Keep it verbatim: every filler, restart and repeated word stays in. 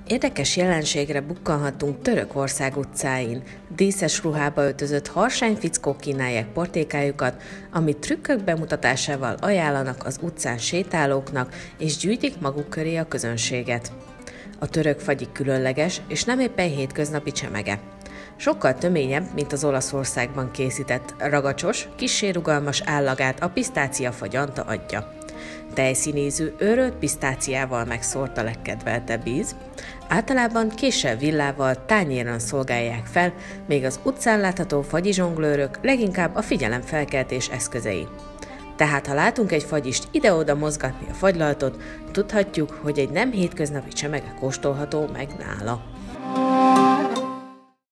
Érdekes jelenségre bukkanhatunk Törökország utcáin. Díszes ruhába öltözött harsány fickók kínálják portékájukat, amit trükkök bemutatásával ajánlanak az utcán sétálóknak, és gyűjtik maguk köré a közönséget. A török fagyi különleges, és nem éppen hétköznapi csemege. Sokkal töményebb, mint az Olaszországban készített ragacsos, kissé rugalmas állagát a pisztáciafa gyanta adja. Tejszínézű, őrölt pisztáciával megszórt a legkedveltebb íz. Általában késsel, villával, tányéron szolgálják fel, még az utcán látható fagyizsonglőrök leginkább a figyelemfelkeltés eszközei. Tehát ha látunk egy fagyist ide-oda mozgatni a fagylaltot, tudhatjuk, hogy egy nem hétköznapi csemege kóstolható meg nála.